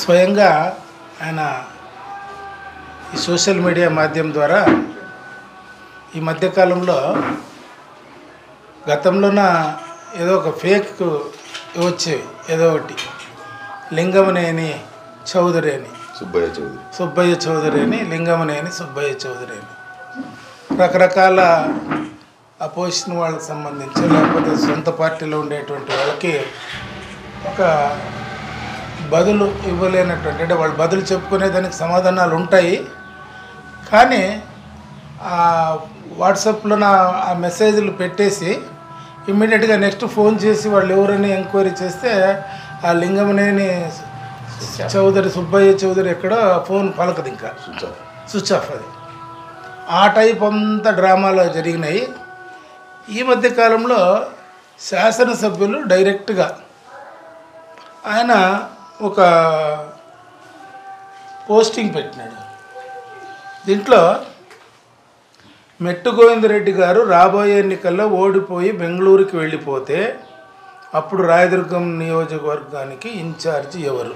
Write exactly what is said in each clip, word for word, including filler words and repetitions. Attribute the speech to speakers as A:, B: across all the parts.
A: స్వయంగా ఆయన ఈ సోషల్ మీడియా మాధ్యమం ద్వారా ఈ మధ్యకాలంలో గతంలోన ఏదో ఒక ఫేక్ వచ్చేవి, ఏదో ఒకటి లింగమనేని చౌదరి అని
B: సుబ్బయ్య చౌదరి
A: సుబ్బయ్య చౌదరి అని లింగమనేని సుబ్బయ్య చౌదరి అని రకరకాల అపోజిషన్ వాళ్ళకి సంబంధించి లేకపోతే సొంత పార్టీలో ఉండేటువంటి వాళ్ళకి ఒక బదులు ఇవ్వలేనటువంటి, అంటే వాళ్ళు బదులు చెప్పుకునే దానికి సమాధానాలు ఉంటాయి, కానీ వాట్సాప్లో నా ఆ మెసేజ్లు పెట్టేసి ఇమ్మీడియట్గా నెక్స్ట్ ఫోన్ చేసి వాళ్ళు ఎవరని ఎంక్వైరీ చేస్తే ఆ లింగమనేని చౌదరి సుబ్బయ్య చౌదరి ఎక్కడో ఫోన్ పలకదు, ఇంకా స్విచ్ ఆఫ్. అది ఆ టైప్ అంతా డ్రామాలో జరిగినాయి. ఈ మధ్యకాలంలో శాసనసభ్యులు డైరెక్ట్గా ఆయన ఒక పోస్టింగ్ పెట్టినాడు. దీంట్లో మెట్టు గోవిందరెడ్డి గారు రాబోయే ఎన్నికల్లో ఓడిపోయి బెంగళూరుకి వెళ్ళిపోతే అప్పుడు రాయదుర్గం నియోజకవర్గానికి ఇన్ఛార్జి ఎవరు?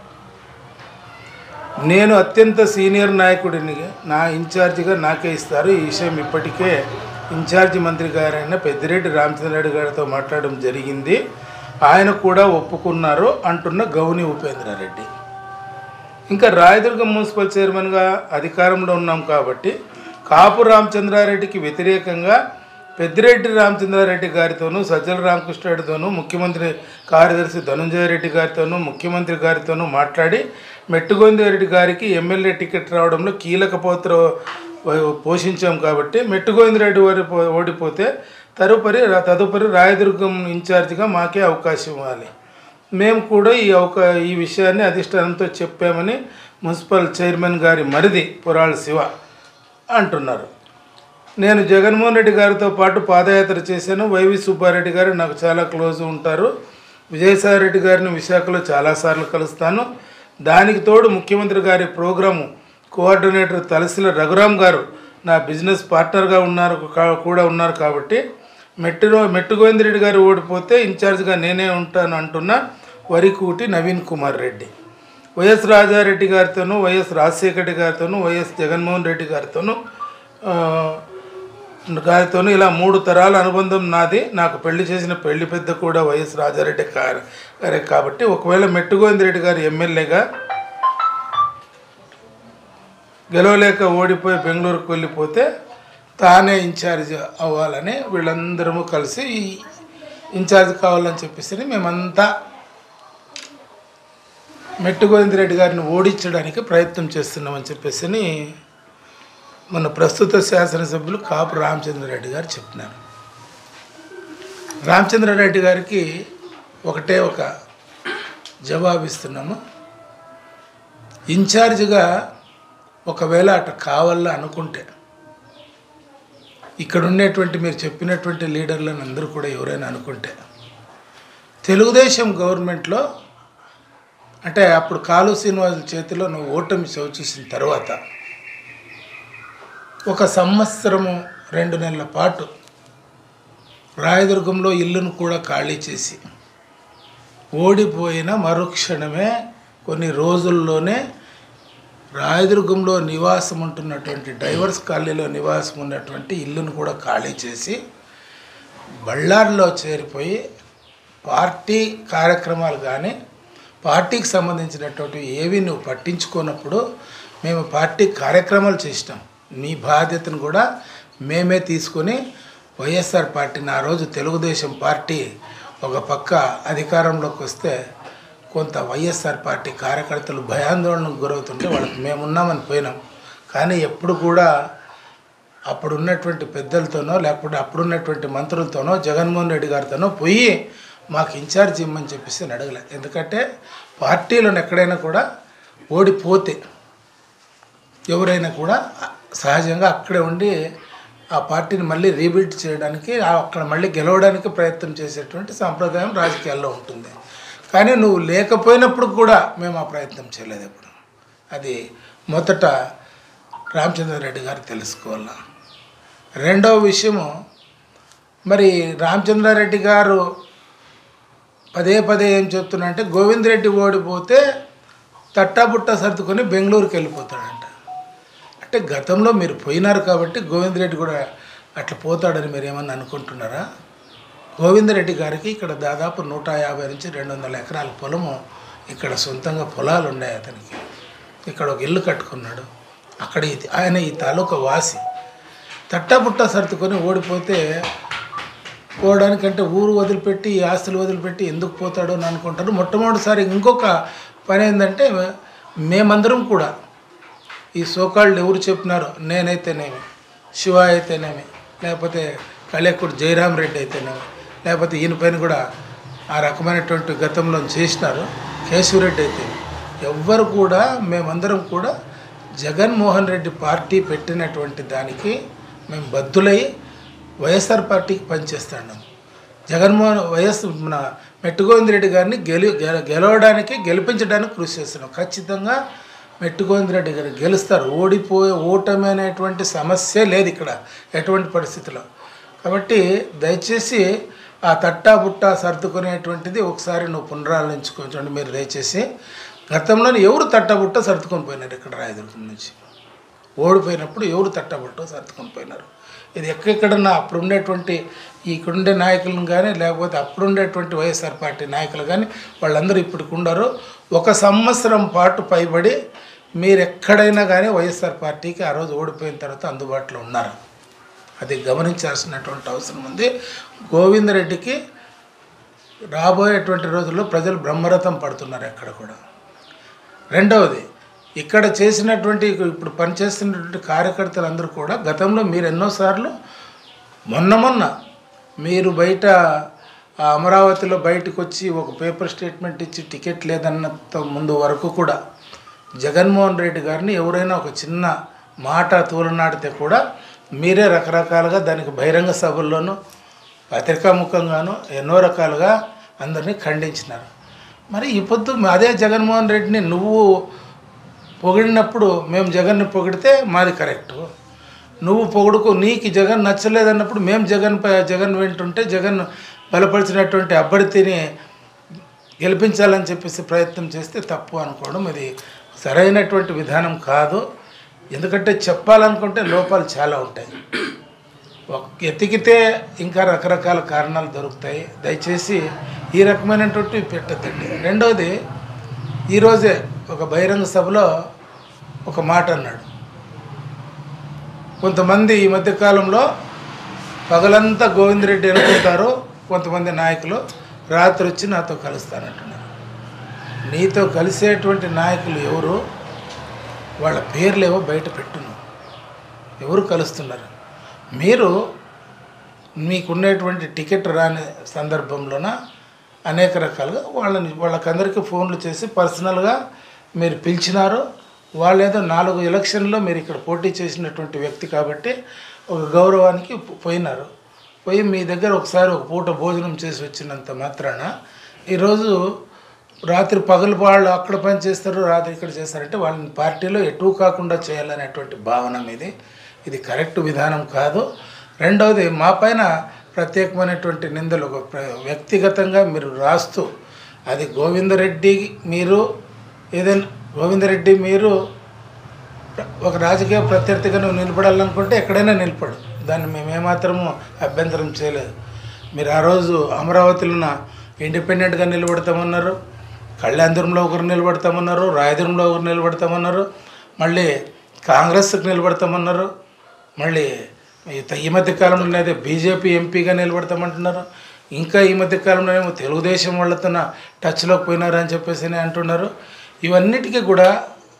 A: నేను అత్యంత సీనియర్ నాయకుడిని, నా ఇన్ఛార్జిగా నాకే ఇస్తారు. ఈ విషయం ఇప్పటికే ఇన్ఛార్జి మంత్రి గారైన పెద్దిరెడ్డి రామచంద్రారెడ్డి గారితో మాట్లాడడం జరిగింది, ఆయన కూడా ఒప్పుకున్నారు అంటున్న గౌని ఉపేంద్రారెడ్డి. ఇంకా రాయదుర్గం మున్సిపల్ చైర్మన్గా అధికారంలో ఉన్నాం కాబట్టి కాపు రామచంద్రారెడ్డికి వ్యతిరేకంగా పెద్దిరెడ్డి రామచంద్రారెడ్డి గారితోనూ సజ్జల రామకృష్ణారెడ్డితోనూ ముఖ్యమంత్రి కార్యదర్శి ధనుంజయ రెడ్డి గారితోనూ ముఖ్యమంత్రి గారితోనూ మాట్లాడి మెట్టుగోవిందరెడ్డి గారికి ఎమ్మెల్యే టికెట్ రావడంలో కీలక పాత్ర పోషించాం కాబట్టి మెట్టుగోవిందరెడ్డి ఓడి ఓడిపోతే తదుపరి తదుపరి రాయదుర్గం ఇన్ఛార్జిగా మాకే అవకాశం ఇవ్వాలి. మేము కూడా ఈ అవకా ఈ విషయాన్ని అధిష్టానంతో చెప్పామని మున్సిపల్ చైర్మన్ గారి మరిది పురాళ శివ అంటున్నారు. నేను జగన్మోహన్ రెడ్డి గారితో పాటు పాదయాత్ర చేశాను. వైవి సుబ్బారెడ్డి గారు నాకు చాలా క్లోజ్ ఉంటారు. విజయసాయి రెడ్డి గారిని విశాఖలో చాలాసార్లు కలుస్తాను. దానికి తోడు ముఖ్యమంత్రి గారి ప్రోగ్రాము కోఆర్డినేటర్ తలసిల రఘురామ్ గారు నా బిజినెస్ పార్ట్నర్గా ఉన్నారు కూడా ఉన్నారు కాబట్టి మెట్టులో మెట్టు గోవిందరెడ్డి గారు ఓడిపోతే ఇన్ఛార్జ్గా నేనే ఉంటాను అంటున్న వరికూటి నవీన్ కుమార్ రెడ్డి. వైఎస్ రాజారెడ్డి గారితోనూ వైఎస్ రాజశేఖర రెడ్డి గారితోనూ వైఎస్ జగన్మోహన్ రెడ్డి గారితోనూ గారితోనూ ఇలా మూడు తరాల అనుబంధం నాది. నాకు పెళ్లి చేసిన పెళ్లి పెద్ద కూడా వైఎస్ రాజారెడ్డి గారే కాబట్టి ఒకవేళ మెట్టు గోవిందరెడ్డి గారు ఎమ్మెల్యేగా గెలవలేక ఓడిపోయి బెంగళూరుకు వెళ్ళిపోతే తానే ఇన్ఛార్జ్ అవ్వాలని వీళ్ళందరము కలిసి ఇన్ఛార్జ్ కావాలని చెప్పేసి మేమంతా మెట్టు గోవిందరెడ్డి గారిని ఓడించడానికి ప్రయత్నం చేస్తున్నామని చెప్పేసి మన ప్రస్తుత శాసనసభ్యులు కాపు రామచంద్రారెడ్డి గారు చెప్తున్నారు. రామచంద్రారెడ్డి గారికి ఒకటే ఒక జవాబిస్తున్నాము. ఇన్ఛార్జిగా ఒకవేళ అట్లా కావాలని అనుకుంటే ఇక్కడ ఉండేటువంటి మీరు చెప్పినటువంటి లీడర్లను అందరూ కూడా ఎవరైనా అనుకుంటే తెలుగుదేశం గవర్నమెంట్లో అంటే అప్పుడు కాలు శ్రీనివాసుల చేతిలో నువ్వు ఓటమి చవిచూసిన తర్వాత ఒక సంవత్సరము రెండు నెలల పాటు రాయదుర్గంలో ఇల్లును కూడా ఖాళీ చేసి ఓడిపోయిన మరుక్షణమే కొన్ని రోజుల్లోనే రాయదుర్గంలో నివాసం ఉంటున్నటువంటి డైవర్స్ కాలనీలో నివాసం ఉన్నటువంటి ఇల్లును కూడా ఖాళీ చేసి బళ్ళారిలో చేరిపోయి పార్టీ కార్యక్రమాలు కానీ పార్టీకి సంబంధించినటువంటి ఏవి నువ్వు పట్టించుకున్నప్పుడు మేము పార్టీ కార్యక్రమాలు చేసినాం. నీ బాధ్యతను కూడా మేమే తీసుకొని వైఎస్ఆర్ పార్టీని ఆ రోజు తెలుగుదేశం పార్టీ ఒక పక్క అధికారంలోకి వస్తే కొంత వైఎస్ఆర్ పార్టీ కార్యకర్తలు భయాందోళనకు గురవుతుంటే వాళ్ళకి మేమున్నామని పోయినాం. కానీ ఎప్పుడు కూడా అప్పుడున్నటువంటి పెద్దలతోనో లేకపోతే అప్పుడున్నటువంటి మంత్రులతోనో జగన్మోహన్ రెడ్డి గారితోనో పోయి మాకు ఇన్ఛార్జ్ ఇవ్వమని చెప్పేసి నేను అడగలే. ఎందుకంటే పార్టీలను ఎక్కడైనా కూడా ఓడిపోతే ఎవరైనా కూడా సహజంగా అక్కడే ఉండి ఆ పార్టీని మళ్ళీ రీబిల్డ్ చేయడానికి అక్కడ మళ్ళీ గెలవడానికి ప్రయత్నం చేసేటువంటి సాంప్రదాయం రాజకీయాల్లో ఉంటుంది. కానీ నువ్వు లేకపోయినప్పుడు కూడా మేము ఆ ప్రయత్నం చేయలేదు ఎప్పుడు. అది మొదట రామచంద్రారెడ్డి గారు తెలుసుకోవాలి. రెండవ విషయము, మరి రామచంద్రారెడ్డి గారు పదే పదే ఏం చెప్తున్నా అంటే గోవిందరెడ్డి ఓడిపోతే తట్టాబుట్ట సర్దుకొని బెంగళూరుకి వెళ్ళిపోతాడంట. అంటే గతంలో మీరు పోయినారు కాబట్టి గోవిందరెడ్డి కూడా అట్లా పోతాడని మీరు ఏమన్నా అనుకుంటున్నారా? గోవిందరెడ్డి గారికి ఇక్కడ దాదాపు నూట యాభై నుంచి రెండు వందల ఎకరాల పొలము, ఇక్కడ సొంతంగా పొలాలు ఉన్నాయి అతనికి. ఇక్కడ ఒక ఇల్లు కట్టుకున్నాడు. అక్కడ ఆయన ఈ తాలూకా వాసి. తట్టాబుట్ట సర్దుకొని ఓడిపోతే పోవడానికంటే ఊరు వదిలిపెట్టి ఈ ఆస్తులు వదిలిపెట్టి ఎందుకు పోతాడో అని అనుకుంటారు. మొట్టమొదటిసారి ఇంకొక పని ఏంటంటే, మేమందరం కూడా ఈ సోకాళ్ళు ఎవరు చెప్పినారో, నేనైతేనేమి, శివ అయితేనేమి, లేకపోతే కళేకుడు జయరాం రెడ్డి అయితేనేమి, లేకపోతే ఈయన పైన కూడా ఆ రకమైనటువంటి గతంలో చేసినారు కేశవరెడ్డి అయితే, ఎవ్వరు కూడా మేమందరం కూడా జగన్మోహన్ రెడ్డి పార్టీ పెట్టినటువంటి దానికి మేము బద్దులై వైఎస్ఆర్ పార్టీకి పనిచేస్తున్నాం. జగన్మోహన్ వైఎస్ మన మెట్టుగోవిందరెడ్డి గారిని గెలి గెలవడానికి గెలిపించడానికి కృషి చేస్తున్నాం. ఖచ్చితంగా మెట్టుగోవిందరెడ్డి గారు గెలుస్తారు. ఓడిపోయే ఓటమి అనేటువంటి సమస్య లేదు ఇక్కడ ఎటువంటి పరిస్థితిలో. కాబట్టి దయచేసి ఆ తట్టా బుట్టా సర్దుకునేటువంటిది ఒకసారి నువ్వు పునరాలోచించుకోండి మీరు దయచేసి. గతంలో ఎవరు తట్టబుట్ట సర్దుకొని పోయినారు ఇక్కడ రాయదుర్గం నుంచి? ఓడిపోయినప్పుడు ఎవరు తట్టబుట్ట సర్దుకొని పోయినారు? ఇది ఎక్కడెక్కడన్నా అప్పుడు ఉండేటువంటి ఇక్కడుండే నాయకులను కానీ, లేకపోతే అప్పుడు ఉండేటువంటి వైఎస్ఆర్ పార్టీ నాయకులు కానీ, వాళ్ళందరూ ఇప్పటికి ఉండరు. ఒక సంవత్సరం పాటు పైబడి మీరు ఎక్కడైనా కానీ వైఎస్ఆర్ పార్టీకి ఆ రోజు ఓడిపోయిన తర్వాత అందుబాటులో ఉన్నారు. అది గమనించాల్సినటువంటి అవసరం ఉంది. గోవిందరెడ్డికి రాబోయేటువంటి రోజుల్లో ప్రజలు బ్రహ్మరథం పడుతున్నారు ఎక్కడ కూడా. రెండవది, ఇక్కడ చేసినటువంటి ఇప్పుడు పనిచేస్తున్నటువంటి కార్యకర్తలందరూ కూడా గతంలో మీరు ఎన్నోసార్లు మొన్న మొన్న మీరు బయట అమరావతిలో బయటకు వచ్చి ఒక పేపర్ స్టేట్మెంట్ ఇచ్చి టికెట్ లేదన్నంత ముందు వరకు కూడా జగన్మోహన్ రెడ్డి గారిని ఎవరైనా ఒక చిన్న మాట తూలనాడితే కూడా మీరే రకరకాలుగా దానికి బహిరంగ సభల్లోనూ పత్రికాముఖంగాను ఎన్నో రకాలుగా అందరినీ ఖండించినారు. మరి ఈ పొద్దు అదే జగన్మోహన్ రెడ్డిని నువ్వు పొగిడినప్పుడు మేము జగన్ని పొగిడితే మాది కరెక్టు, నువ్వు పొగుడుకో నీకు జగన్ నచ్చలేదన్నప్పుడు మేము జగన్ జగన్ వింటుంటే జగన్ బలపరిచినటువంటి అభ్యర్థిని గెలిపించాలని చెప్పేసి ప్రయత్నం చేస్తే తప్పు అనుకోవడం ఇది సరైనటువంటి విధానం కాదు. ఎందుకంటే చెప్పాలనుకుంటే లోపాలు చాలా ఉంటాయి, ఎతికితే ఇంకా రకరకాల కారణాలు దొరుకుతాయి. దయచేసి ఈ రకమైనటువంటి పెట్టద్దండి. రెండవది, ఈరోజే ఒక బహిరంగ సభలో ఒక మాట అన్నాడు. కొంతమంది ఈ మధ్యకాలంలో పగలంతా గోవిందరెడ్డి అనుకుంటారు, కొంతమంది నాయకులు రాత్రి వచ్చి నాతో కలుస్తానంటున్నారు. నీతో కలిసేటువంటి నాయకులు ఎవరు? వాళ్ళ పేర్లు ఏవో బయట పెట్టును, ఎవరు కలుస్తున్నారు? మీరు మీకున్నటువంటి టికెట్ రాని సందర్భంలోన అనేక రకాలుగా వాళ్ళని వాళ్ళకందరికీ ఫోన్లు చేసి పర్సనల్గా మీరు పిలిచినారు. వాళ్ళు ఏదో నాలుగు ఎలక్షన్లో మీరు ఇక్కడ పోటీ చేసినటువంటి వ్యక్తి కాబట్టి ఒక గౌరవానికి పోయినారు. పోయి మీ దగ్గర ఒకసారి ఒక పూట భోజనం చేసి వచ్చినంత మాత్రాన ఈరోజు రాత్రి పగలు వాళ్ళు అక్కడ పని చేస్తారు, రాత్రి ఇక్కడ చేస్తారంటే వాళ్ళని పార్టీలో ఎటు కాకుండా చేయాలనేటువంటి భావన మీది. ఇది కరెక్ట్ విధానం కాదు. రెండవది, మా పైన ప్రత్యేకమైనటువంటి నిందలు ఒక వ్యక్తిగతంగా మీరు రాస్తూ, అది గోవిందరెడ్డి మీరు ఏదైనా గోవిందరెడ్డి మీరు ఒక రాజకీయ ప్రత్యర్థిగా నువ్వు నిలబడాలనుకుంటే ఎక్కడైనా నిలబడు, దాన్ని మేము ఏమాత్రము అభ్యంతరం చేయలేదు. మీరు ఆ రోజు అమరావతిలో ఇండిపెండెంట్గా నిలబడతామన్నారు, కళ్యాణదుర్గంలో ఒకరు నిలబడతామన్నారు, రాయదుర్గంలో ఒకరు నిలబడతామన్నారు, మళ్ళీ కాంగ్రెస్కి నిలబడతామన్నారు, మళ్ళీ ఈ మధ్యకాలంలో అయితే బీజేపీ ఎంపీగా నిలబడతామంటున్నారు, ఇంకా ఈ మధ్యకాలంలో ఏమో తెలుగుదేశం వాళ్ళతో టచ్లోకి పోయినారని చెప్పేసి అంటున్నారు. ఇవన్నిటికీ కూడా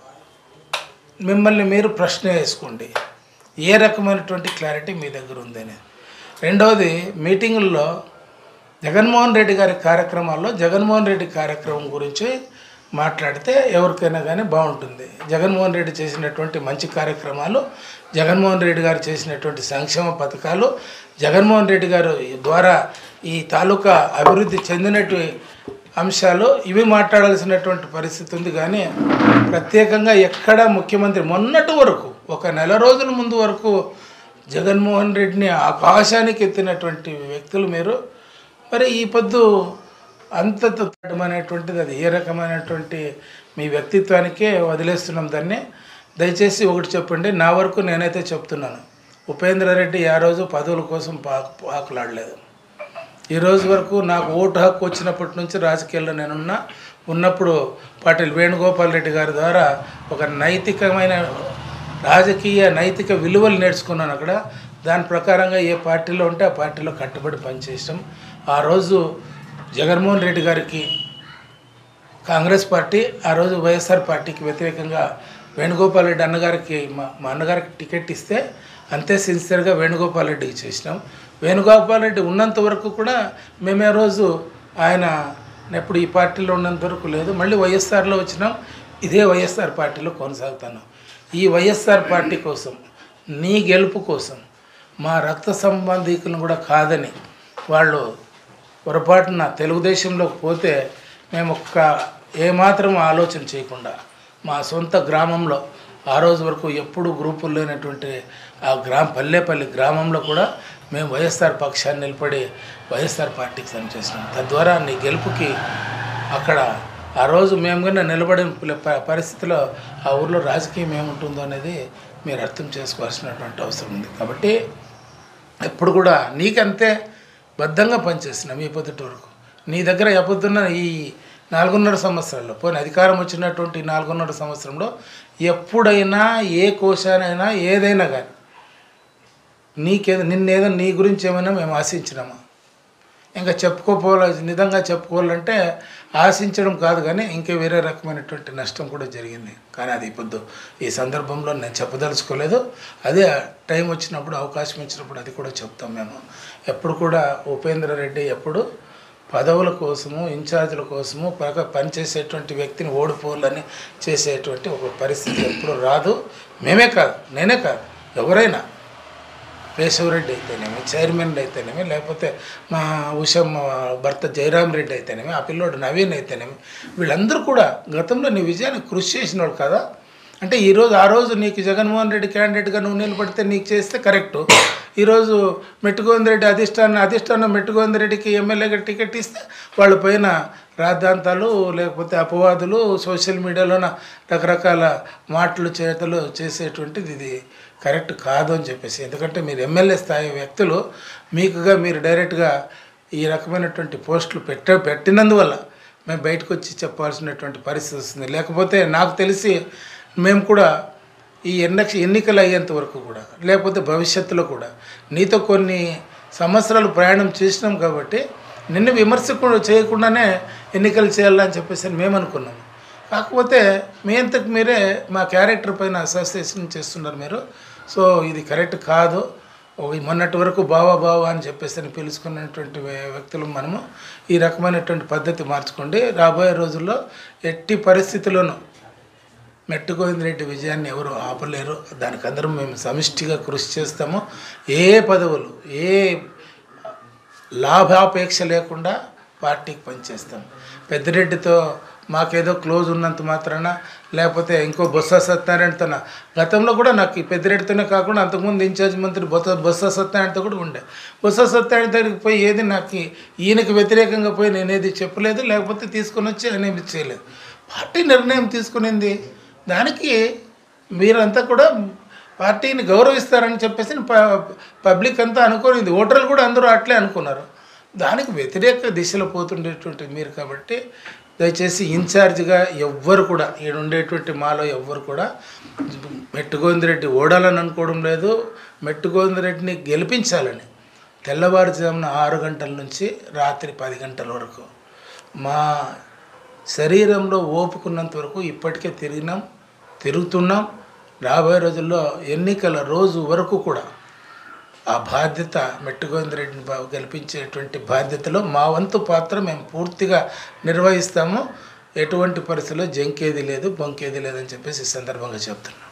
A: మిమ్మల్ని మీరు ప్రశ్న వేసుకోండి, ఏ రకమైనటువంటి క్లారిటీ మీ దగ్గర ఉందని. రెండవది, మీటింగుల్లో జగన్మోహన్ రెడ్డి గారి కార్యక్రమాల్లో జగన్మోహన్ రెడ్డి కార్యక్రమం గురించి మాట్లాడితే ఎవరికైనా కానీ బాగుంటుంది. జగన్మోహన్ రెడ్డి చేసినటువంటి మంచి కార్యక్రమాలు, జగన్మోహన్ రెడ్డి గారు చేసినటువంటి సంక్షేమ పథకాలు, జగన్మోహన్ రెడ్డి గారు ద్వారా ఈ తాలూకా అభివృద్ధి చెందినటువంటి అంశాలు ఇవి మాట్లాడాల్సినటువంటి పరిస్థితి ఉంది. కానీ ప్రత్యేకంగా ఎక్కడ ముఖ్యమంత్రి మొన్నటి వరకు ఒక నెల రోజుల ముందు వరకు జగన్మోహన్ రెడ్డిని ఆకాశానికి ఎత్తినటువంటి వ్యక్తులు మీరు. మరి ఈ పొద్దు అంతతో అనేటువంటిది అది ఏ రకమైనటువంటి మీ వ్యక్తిత్వానికే వదిలేస్తున్నాం దాన్ని. దయచేసి ఒకటి చెప్పండి, నా వరకు నేనైతే చెప్తున్నాను, ఉపేంద్ర రెడ్డి ఆ రోజు పదవుల కోసం పాకు పాకులాడలేదు. ఈరోజు వరకు నాకు ఓటు హక్కు వచ్చినప్పటి నుంచి రాజకీయాల్లో నేనున్నా ఉన్నప్పుడు పాటిల్ వేణుగోపాల్ రెడ్డి గారి ద్వారా ఒక నైతికమైన రాజకీయ నైతిక విలువలు నేర్చుకున్నాను అక్కడ. దాని ప్రకారంగా ఏ పార్టీలో ఉంటే ఆ పార్టీలో కట్టుబడి పనిచేసాం. ఆ రోజు జగన్మోహన్ రెడ్డి గారికి కాంగ్రెస్ పార్టీ, ఆ రోజు వైఎస్ఆర్ పార్టీకి వ్యతిరేకంగా వేణుగోపాల్ రెడ్డి అన్నగారికి మా మా అన్నగారికి టికెట్ ఇస్తే అంతే సిన్సియర్గా వేణుగోపాల్ రెడ్డికి చేసినాం. వేణుగోపాల్ రెడ్డి ఉన్నంత వరకు కూడా మేమే రోజు ఆయన ఎప్పుడు ఈ పార్టీలో ఉన్నంత వరకు లేదు. మళ్ళీ వైఎస్ఆర్లో వచ్చినాం, ఇదే వైఎస్ఆర్ పార్టీలో కొనసాగుతాను. ఈ వైఎస్ఆర్ పార్టీ కోసం, నీ గెలుపు కోసం, మా రక్త సంబంధికులను కూడా కాదని వాళ్ళు పొరపాటున తెలుగుదేశంలోకి పోతే మేము ఒక్క ఏమాత్రం ఆలోచన చేయకుండా మా సొంత గ్రామంలో ఆ రోజు వరకు ఎప్పుడు గ్రూపులు లేనటువంటి ఆ గ్రామ పల్లెపల్లి గ్రామంలో కూడా మేము వైఎస్ఆర్ పక్షాన్ని నిలబడి వైఎస్ఆర్ పార్టీకి పనిచేసినాం. తద్వారా నీ గెలుపుకి అక్కడ ఆ రోజు మేము కన్నా నిలబడిన పరిస్థితిలో ఆ ఊర్లో రాజకీయం ఏముంటుందో అనేది మీరు అర్థం చేసుకోవాల్సినటువంటి అవసరం ఉంది. కాబట్టి ఎప్పుడు కూడా నీకంతే బద్ధంగా పనిచేసినాం ఈ పొద్దుటి వరకు. నీ దగ్గర ఎప్పుడున్న ఈ నాలుగున్నర సంవత్సరాల్లో పోయిన అధికారం వచ్చినటువంటి నాలుగున్నర సంవత్సరంలో ఎప్పుడైనా ఏ కోశానైనా ఏదైనా కానీ నీకేదో నిన్నేదో నీ గురించి ఏమైనా మేము ఆశించినామా? ఇంకా చెప్పుకోపోలే నిజంగా చెప్పుకోవాలంటే ఆశించడం కాదు కానీ ఇంకే వేరే రకమైనటువంటి నష్టం కూడా జరిగింది. కానీ అది ఇప్పుడు ఈ సందర్భంలో నేను చెప్పదలుచుకోలేదు. అదే టైం వచ్చినప్పుడు అవకాశం ఇచ్చినప్పుడు అది కూడా చెప్తాం. మేము ఎప్పుడు కూడా ఉపేంద్ర రెడ్డి ఎప్పుడు పదవుల కోసము ఇన్ఛార్జీల కోసము పక్క పనిచేసేటువంటి వ్యక్తిని ఓడిపోవాలని చేసేటువంటి ఒక పరిస్థితి ఎప్పుడు రాదు. మేమే కాదు, నేనే కాదు, ఎవరైనా కేశవరెడ్డి అయితేనేమి, చైర్మన్ అయితేనేమి, లేకపోతే మా ఉషమ్మ భర్త జయరామ్ రెడ్డి అయితేనేమి, ఆ పిల్లోడు నవీన్ అయితేనేమి, వీళ్ళందరూ కూడా గతంలో నీ విజయాన్ని కృషి చేసిన వాళ్ళు కదా. అంటే ఈరోజు ఆ రోజు నీకు జగన్మోహన్ రెడ్డి క్యాండిడేట్గా నువ్వు నిలబడితే నీకు చేస్తే కరెక్టు. ఈరోజు మెట్టుగోవింద్ రెడ్డి అధిష్టానం అధిష్టానం మెట్టుగోవింద్ రెడ్డికి ఎమ్మెల్యేగా టికెట్ ఇస్తే వాళ్ళ పైన రాద్ధాంతాలు లేకపోతే అపవాదులు సోషల్ మీడియాలోన రకరకాల మాటలు చేతలు చేసేటువంటిది ఇది కరెక్ట్ కాదు అని చెప్పేసి. ఎందుకంటే మీరు ఎమ్మెల్యే స్థాయి వ్యక్తులు మీకుగా మీరు డైరెక్ట్గా ఈ రకమైనటువంటి పోస్టులు పెట్ట పెట్టినందువల్ల మేము బయటకు వచ్చి చెప్పాల్సినటువంటి పరిస్థితి వస్తుంది. లేకపోతే నాకు తెలిసి మేము కూడా ఈ ఎన్ని ఎన్నికలు అయ్యేంత వరకు కూడా లేకపోతే భవిష్యత్తులో కూడా నీతో కొన్ని సంవత్సరాలు ప్రయాణం చేసినాం కాబట్టి నిన్ను విమర్శ చేయకుండానే ఎన్నికలు చేయాలని చెప్పేసి మేము అనుకున్నాము. కాకపోతే మీ అంతకు మీరే మా క్యారెక్టర్ పైన అసోసియేషన్ చేస్తున్నారు మీరు. సో ఇది కరెక్ట్ కాదు. మొన్నటి వరకు బావా బావా అని చెప్పేసి పిలుచుకున్నటువంటి వ్యక్తులు మనము ఈ రకమైనటువంటి పద్ధతి మార్చుకోండి. రాబోయే రోజుల్లో ఎట్టి పరిస్థితుల్లోనూ మెట్టుగోవింద్ రెడ్డి విజయాన్ని ఎవరు ఆపలేరు. దానికి అందరం మేము సమిష్టిగా కృషి చేస్తాము. ఏ పదవులు ఏ లాభాపేక్ష లేకుండా పార్టీకి పనిచేస్తాం. పెద్దిరెడ్డితో మాకేదో క్లోజ్ ఉన్నంత మాత్రాన లేకపోతే ఇంకో బొత్స సత్యనారాయణతో గతంలో కూడా నాకు ఈ పెద్దిరెడ్డితోనే కాకుండా అంతకుముందు ఇన్ఛార్జ్ మంత్రి బొత్స బొత్స సత్యనారాయణతో కూడా ఉండే. బొత్స సత్యనారాయణ దగ్గరికి పోయి ఏది నాకు ఈయనకి వ్యతిరేకంగా పోయి నేనేది చెప్పలేదు, లేకపోతే తీసుకొని వచ్చి అనేది చేయలేదు. పార్టీ నిర్ణయం తీసుకునింది దానికి మీరంతా కూడా పార్టీని గౌరవిస్తారని చెప్పేసి పబ్లిక్ అంతా అనుకోనింది. ఓటర్లు కూడా అందరూ అట్లే అనుకున్నారు. దానికి వ్యతిరేక దిశలో పోతుండేటువంటి మీరు కాబట్టి దయచేసి ఇన్ఛార్జిగా ఎవ్వరు కూడా ఈడ ఉండేటువంటి మాలో ఎవ్వరు కూడా మెట్టుగోవింద్ రెడ్డి ఓడాలని అనుకోవడం లేదు. మెట్టుగోవింద్ రెడ్డిని గెలిపించాలని తెల్లవారుజామున ఆరు గంటల నుంచి రాత్రి పది గంటల వరకు మా శరీరంలో ఓపుకున్నంత వరకు ఇప్పటికే తిరిగినాం, తిరుగుతున్నాం. రాబోయే రోజుల్లో ఎన్నికల రోజు వరకు కూడా ఆ బాధ్యత మెట్టుగోవింద్ రెడ్డిని గెలిపించేటువంటి బాధ్యతలో మా వంతు పాత్ర మేము పూర్తిగా నిర్వహిస్తాము. ఎటువంటి పరిస్థితుల్లో జంకేది లేదు, బొంకేది లేదని చెప్పేసి ఈ సందర్భంగా చెప్తున్నాం.